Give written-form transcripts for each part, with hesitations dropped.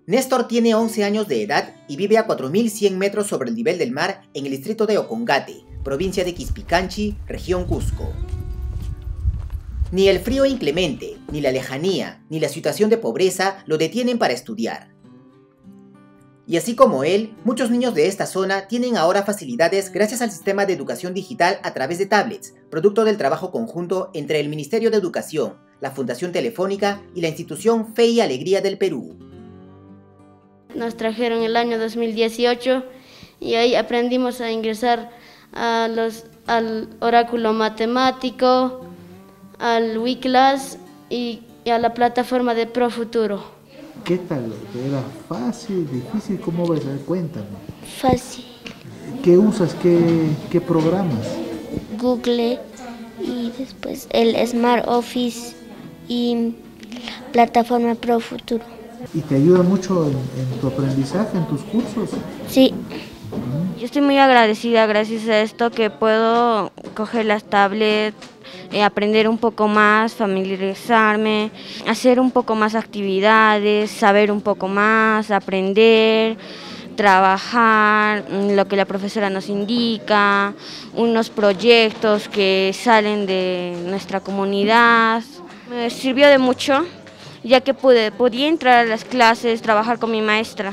Néstor tiene 11 años de edad y vive a 4.100 metros sobre el nivel del mar en el distrito de Ocongate, provincia de Quispicanchi, región Cusco. Ni el frío inclemente, ni la lejanía, ni la situación de pobreza lo detienen para estudiar. Y así como él, muchos niños de esta zona tienen ahora facilidades gracias al sistema de educación digital a través de tablets, producto del trabajo conjunto entre el Ministerio de Educación, la Fundación Telefónica y la institución Fe y Alegría del Perú. Nos trajeron el año 2018 y ahí aprendimos a ingresar al oráculo matemático, al WeClass y a la plataforma de ProFuturo. ¿Qué tal? ¿Era fácil, difícil? ¿Cómo ves? Cuéntame. Fácil. ¿Qué usas? ¿Qué programas? Google y después el Smart Office y plataforma ProFuturo. ¿Y te ayuda mucho en tu aprendizaje, en tus cursos? Sí. Yo estoy muy agradecida gracias a esto que puedo coger las tablets, aprender un poco más, familiarizarme, hacer un poco más actividades, saber un poco más, aprender, trabajar, lo que la profesora nos indica, unos proyectos que salen de nuestra comunidad. Me sirvió de mucho, ya que podía entrar a las clases, trabajar con mi maestra.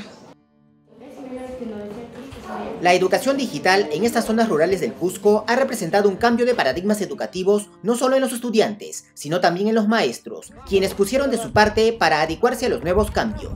La educación digital en estas zonas rurales del Cusco ha representado un cambio de paradigmas educativos no solo en los estudiantes, sino también en los maestros, quienes pusieron de su parte para adecuarse a los nuevos cambios.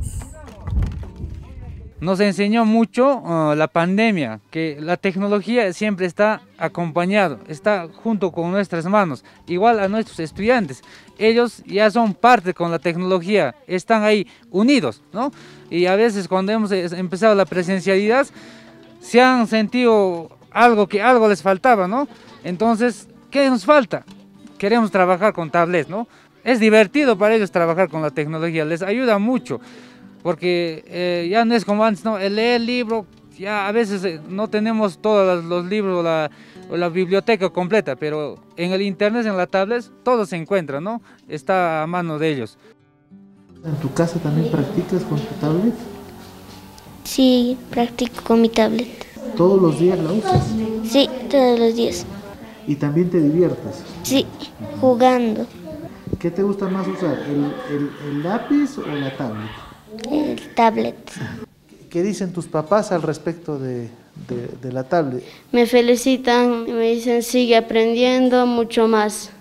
Nos enseñó mucho la pandemia, que la tecnología siempre está acompañado, está junto con nuestras manos, igual a nuestros estudiantes. Ellos ya son parte con la tecnología, están ahí unidos, ¿no? Y a veces cuando hemos empezado la presencialidad, se han sentido que algo les faltaba, ¿no? Entonces, ¿qué nos falta? Queremos trabajar con tablets, ¿no? Es divertido para ellos trabajar con la tecnología, les ayuda mucho, porque ya no es como antes, ¿no? El leer el libro, ya a veces no tenemos todos los libros o la biblioteca completa, pero en el internet, en la tablet, todo se encuentra, ¿no? Está a mano de ellos. ¿En tu casa también practicas con tu tablet? Sí, practico con mi tablet. ¿Todos los días la usas? Sí, todos los días. ¿Y también te diviertes? Sí, jugando. ¿Qué te gusta más usar, el lápiz o la tablet? El tablet. ¿Qué dicen tus papás al respecto de la tablet? Me felicitan y me dicen sigue aprendiendo mucho más.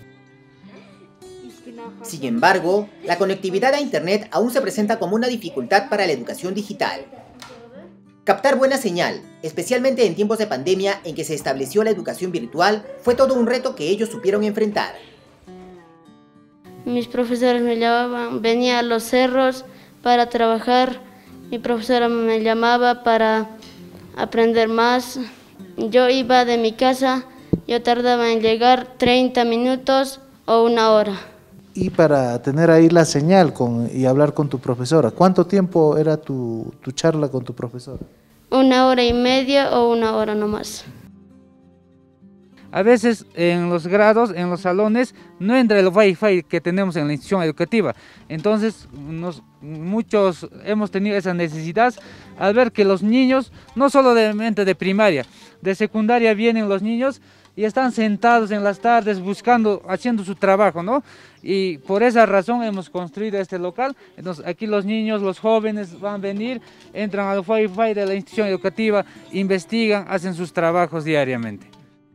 Sin embargo, la conectividad a Internet aún se presenta como una dificultad para la educación digital. Captar buena señal, especialmente en tiempos de pandemia en que se estableció la educación virtual, fue todo un reto que ellos supieron enfrentar. Mis profesores me llamaban, venía a los cerros para trabajar, mi profesora me llamaba para aprender más. Yo iba de mi casa, yo tardaba en llegar 30 minutos o 1 hora. Y para tener ahí la señal y hablar con tu profesora, ¿cuánto tiempo era tu charla con tu profesora? 1 hora y media o 1 hora nomás. A veces en los grados, en los salones, no entra el Wi-Fi que tenemos en la institución educativa. Entonces, muchos hemos tenido esa necesidad al ver que los niños, no solamente de primaria, de secundaria vienen los niños y están sentados en las tardes buscando, haciendo su trabajo, ¿no? Y por esa razón hemos construido este local. Entonces aquí los niños, los jóvenes van a venir, entran al Wi-Fi de la institución educativa, investigan, hacen sus trabajos diariamente.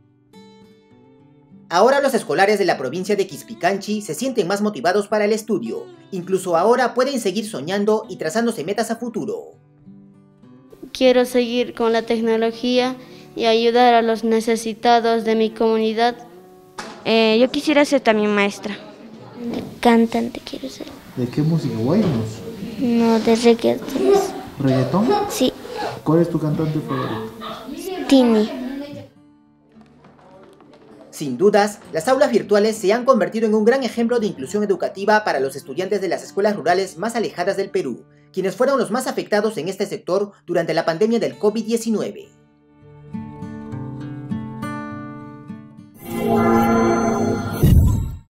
Ahora los escolares de la provincia de Quispicanchi se sienten más motivados para el estudio. Incluso ahora pueden seguir soñando y trazándose metas a futuro. Quiero seguir con la tecnología y ayudar a los necesitados de mi comunidad. Yo quisiera ser también maestra. Cantante quiero ser. ¿De qué música? ¿Guaynos? No, de reggaetón. ¿Reggaetón? Sí. ¿Cuál es tu cantante favorito? Tini. Sin dudas, las aulas virtuales se han convertido en un gran ejemplo de inclusión educativa para los estudiantes de las escuelas rurales más alejadas del Perú, quienes fueron los más afectados en este sector durante la pandemia del COVID-19.